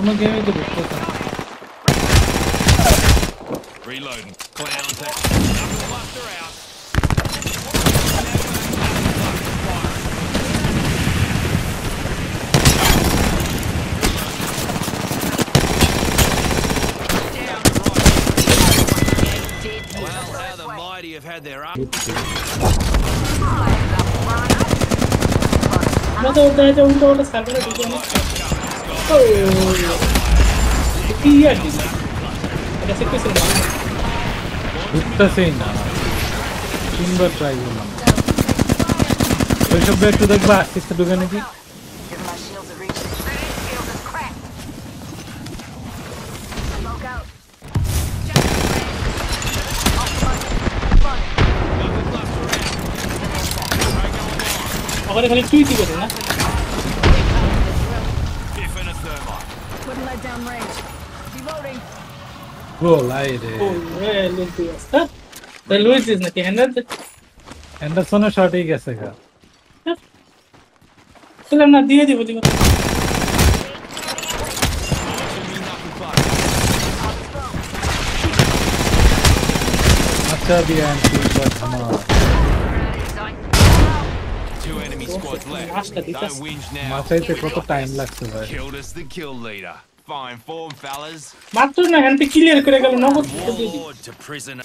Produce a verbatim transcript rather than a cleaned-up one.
কোনো গেমে তো ঢুকতেছে না Reloading. Clowns that. Another cluster out. Well, how the mighty have had their up. Mother of the window is covered again. Oh, yeah. That's a question. ঢুকতেছেই না তিনবার try করলাম ওইসব একটু দেখবা আসতে ঢুকে নাকি ওখানে খালি টুইটি করে না Bro, lie re. Oh, yeah, Luis. Huh? The Luis is not Henderson. Henderson er shot hi geche ga. Chalo na diye dibo dibo. Acha diya anti but hamar. Two enemy squads left. Don't whinge now. Machaite koto time lagche bhai. Killed us the kill leader. Fine form, fellas. মাত্র না hand clear করে গেল নগদ দিয়ে দিই Warlord to prisoner.